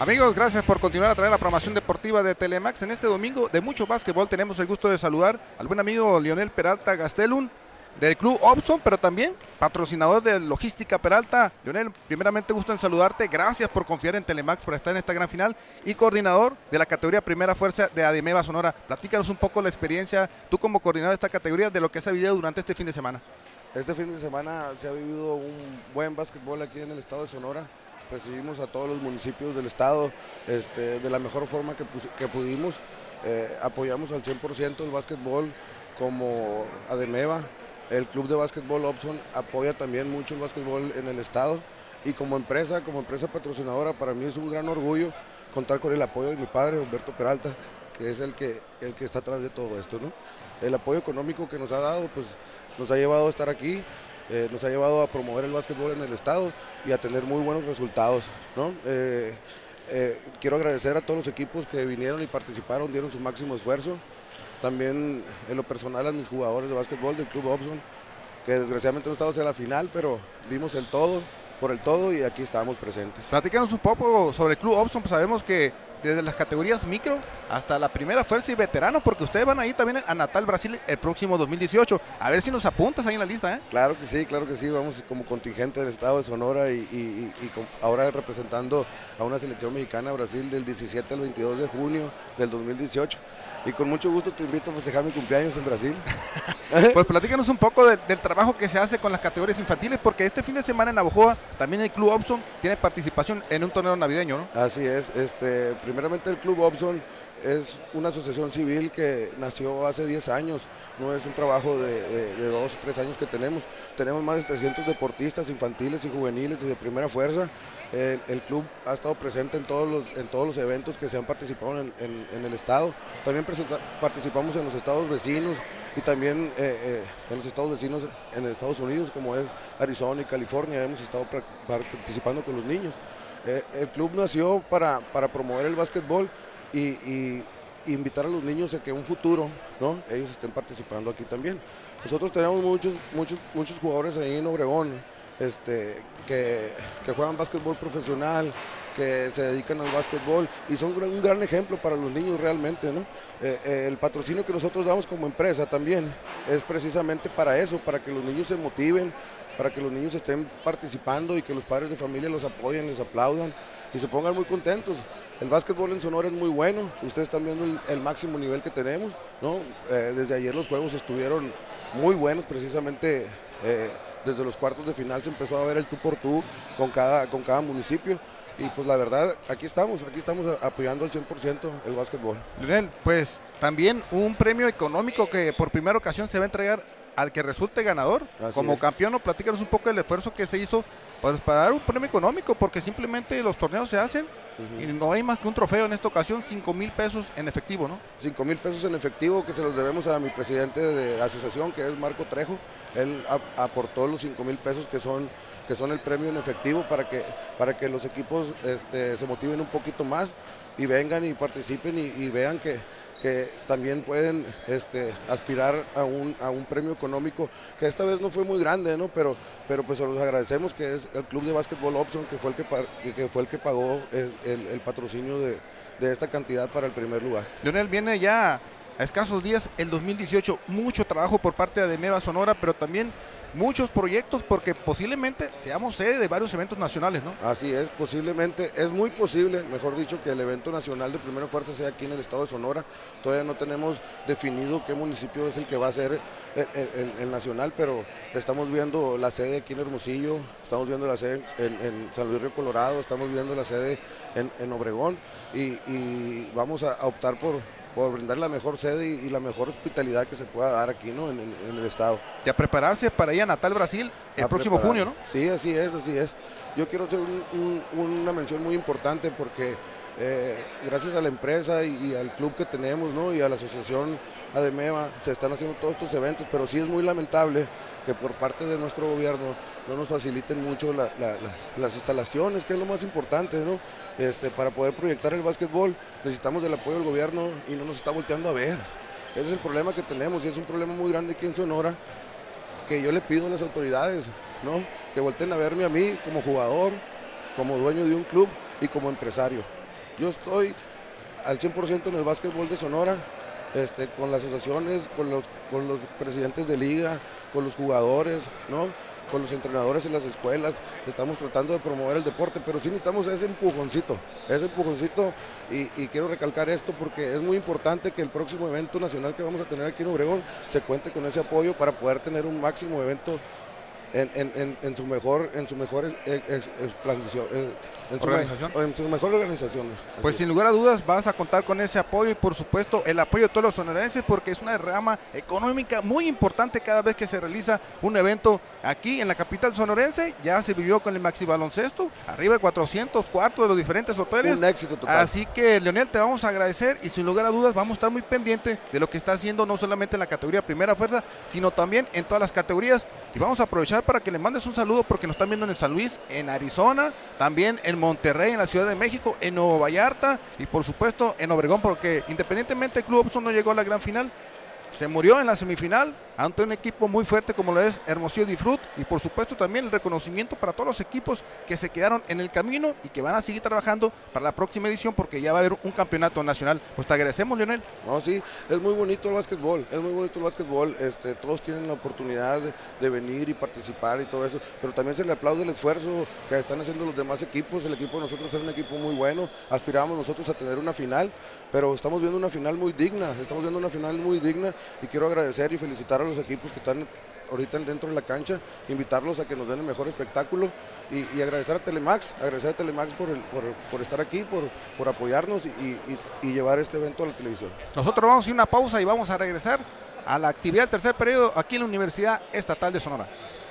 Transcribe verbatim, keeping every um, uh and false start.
Amigos, gracias por continuar a traer la programación deportiva de Telemax. En este domingo de mucho básquetbol tenemos el gusto de saludar al buen amigo Lionel Peralta Gastelum del Club Opson, pero también patrocinador de Logística Peralta. Lionel, primeramente gusto en saludarte, gracias por confiar en Telemax para estar en esta gran final y coordinador de la categoría Primera Fuerza de Ademeva Sonora. Platícanos un poco la experiencia, tú como coordinador de esta categoría, de lo que se ha vivido durante este fin de semana. Este fin de semana se ha vivido un buen básquetbol aquí en el estado de Sonora. Recibimos a todos los municipios del estado este, de la mejor forma que, que pudimos. Eh, apoyamos al cien por ciento el básquetbol como Ademeva. El Club de Básquetbol Opson apoya también mucho el básquetbol en el estado. Y como empresa, como empresa patrocinadora, para mí es un gran orgullo contar con el apoyo de mi padre, Humberto Peralta, que es el que, el que está atrás de todo esto, ¿no? El apoyo económico que nos ha dado, pues nos ha llevado a estar aquí. Eh, nos ha llevado a promover el básquetbol en el estado y a tener muy buenos resultados, ¿no? Eh, eh, quiero agradecer a todos los equipos que vinieron y participaron, dieron su máximo esfuerzo. También en lo personal a mis jugadores de básquetbol del Club Opson, que desgraciadamente no estamos en la final, pero dimos el todo, por el todo y aquí estamos presentes. Platícanos un poco sobre el Club Opson, pues sabemos que desde las categorías micro hasta la primera fuerza y veterano, porque ustedes van a ir también a Natal, Brasil, el próximo dos mil dieciocho. A ver si nos apuntas ahí en la lista, ¿eh? Claro que sí, claro que sí. Vamos como contingente del estado de Sonora y, y, y, y ahora representando a una selección mexicana Brasil del diecisiete al veintidós de junio del dos mil dieciocho. Y con mucho gusto te invito a festejar mi cumpleaños en Brasil. Pues platícanos un poco de, del trabajo que se hace con las categorías infantiles, porque este fin de semana en Navojoa también el Club Opson tiene participación en un torneo navideño, ¿no? Así es. Este, primeramente el Club Opson es una asociación civil que nació hace diez años, no es un trabajo de, de, de dos o tres años que tenemos. Tenemos más de trescientos deportistas infantiles y juveniles y de primera fuerza. El, el club ha estado presente en todos los, en todos los eventos que se han participado en, en, en el estado. También participamos en los estados vecinos y también eh, eh, en los estados vecinos en Estados Unidos, como es Arizona y California. Hemos estado participando con los niños. Eh, el club nació para, para promover el básquetbol y, y invitar a los niños a que en un futuro, ¿no?, ellos estén participando aquí también. Nosotros tenemos muchos, muchos, muchos jugadores ahí en Obregón este, que, que juegan básquetbol profesional, que se dedican al básquetbol y son un gran ejemplo para los niños realmente, ¿no? Eh, eh, el patrocinio que nosotros damos como empresa también es precisamente para eso, para que los niños se motiven, para que los niños estén participando y que los padres de familia los apoyen, les aplaudan y se pongan muy contentos. El básquetbol en Sonora es muy bueno, ustedes están viendo el, el máximo nivel que tenemos, ¿no? Eh, desde ayer los juegos estuvieron muy buenos, precisamente eh, desde los cuartos de final se empezó a ver el tú por tú con cada, con cada municipio. Y pues la verdad, aquí estamos, aquí estamos apoyando al cien por ciento el básquetbol. Lionel, pues también un premio económico que por primera ocasión se va a entregar al que resulte ganador. Así como es. Campeón, ¿no? Platícanos un poco del esfuerzo que se hizo pues, para dar un premio económico, porque simplemente los torneos se hacen uh-huh. y no hay más que un trofeo en esta ocasión, cinco mil pesos en efectivo, ¿no? cinco mil pesos en efectivo que se los debemos a mi presidente de asociación, que es Marco Trejo. Él a, aportó los cinco mil pesos que son que son el premio en efectivo para que, para que los equipos este, se motiven un poquito más y vengan y participen y, y vean que, que también pueden este, aspirar a un, a un premio económico que esta vez no fue muy grande, ¿no? pero, pero pues se los agradecemos, que es el Club de Básquetbol Opson, que fue el que, que, fue el que pagó el, el, el patrocinio de, de esta cantidad para el primer lugar. Lionel, viene ya a escasos días el dos mil dieciocho, mucho trabajo por parte de Ademeva Sonora, pero también muchos proyectos, porque posiblemente seamos sede de varios eventos nacionales, ¿no? Así es, posiblemente, es muy posible, mejor dicho, que el evento nacional de Primera Fuerza sea aquí en el estado de Sonora. Todavía no tenemos definido qué municipio es el que va a ser el, el, el nacional, pero estamos viendo la sede aquí en Hermosillo, estamos viendo la sede en, en San Luis Río Colorado, estamos viendo la sede en, en Obregón y, y vamos a, a optar por por brindar la mejor sede y, y la mejor hospitalidad que se pueda dar aquí, ¿no?, en, en, en el estado. Y a prepararse para ir a Natal, Brasil, el a próximo preparar. junio, ¿no? Sí, así es, así es. Yo quiero hacer un, un, una mención muy importante porque eh, gracias a la empresa y, y al club que tenemos, ¿no?, y a la asociación Ademeva se están haciendo todos estos eventos, pero sí es muy lamentable que por parte de nuestro gobierno no nos faciliten mucho la, la, la, las instalaciones, que es lo más importante, ¿no? Este, para poder proyectar el básquetbol necesitamos del apoyo del gobierno y no nos está volteando a ver. Ese es el problema que tenemos y es un problema muy grande aquí en Sonora, que yo le pido a las autoridades, ¿no?, que volteen a verme a mí como jugador, como dueño de un club y como empresario. Yo estoy al cien por ciento en el básquetbol de Sonora, este, con las asociaciones, con los, con los presidentes de liga, con los jugadores, ¿no? Con los entrenadores en las escuelas, estamos tratando de promover el deporte, pero sí necesitamos ese empujoncito, ese empujoncito, y, y quiero recalcar esto porque es muy importante que el próximo evento nacional que vamos a tener aquí en Obregón se cuente con ese apoyo para poder tener un máximo evento en, en, en, en su mejor, en su mejor ex, ex, expansión, en su, organización. En su mejor organización. Pues sin lugar a dudas vas a contar con ese apoyo y por supuesto el apoyo de todos los sonorenses, porque es una derrama económica muy importante cada vez que se realiza un evento aquí en la capital sonorense. Ya se vivió con el Maxi Baloncesto, arriba de cuatrocientos cuartos de los diferentes hoteles. Un éxito total. Así que, Leonel, te vamos a agradecer y sin lugar a dudas vamos a estar muy pendientes de lo que está haciendo no solamente en la categoría Primera Fuerza, sino también en todas las categorías. Y vamos a aprovechar para que le mandes un saludo porque nos están viendo en San Luis, en Arizona, también en Monterrey, en la Ciudad de México, en Nuevo Vallarta y por supuesto en Obregón, porque independientemente el Club Opson no llegó a la gran final, se murió en la semifinal ante un equipo muy fuerte como lo es Hermosillo Difrut, y por supuesto también el reconocimiento para todos los equipos que se quedaron en el camino y que van a seguir trabajando para la próxima edición porque ya va a haber un campeonato nacional. Pues te agradecemos, Leonel. No, sí, es muy bonito el básquetbol, es muy bonito el básquetbol, este, todos tienen la oportunidad de, de venir y participar y todo eso, pero también se le aplaude el esfuerzo que están haciendo los demás equipos. El equipo de nosotros es un equipo muy bueno, aspirábamos nosotros a tener una final, pero estamos viendo una final muy digna, estamos viendo una final muy digna y quiero agradecer y felicitar a los equipos que están ahorita dentro de la cancha, invitarlos a que nos den el mejor espectáculo y, y agradecer a Telemax, agradecer a Telemax por, el, por, por estar aquí, por, por apoyarnos y, y, y llevar este evento a la televisión. Nosotros vamos a ir a una pausa y vamos a regresar a la actividad del tercer periodo aquí en la Universidad Estatal de Sonora.